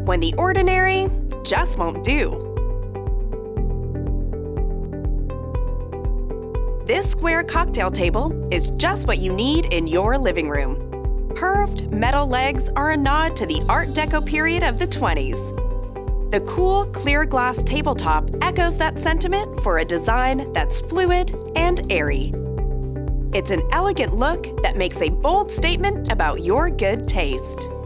when the ordinary just won't do. This square cocktail table is just what you need in your living room. Curved metal legs are a nod to the Art Deco period of the 20s. The cool, clear glass tabletop echoes that sentiment for a design that's fluid and airy. It's an elegant look that makes a bold statement about your good taste.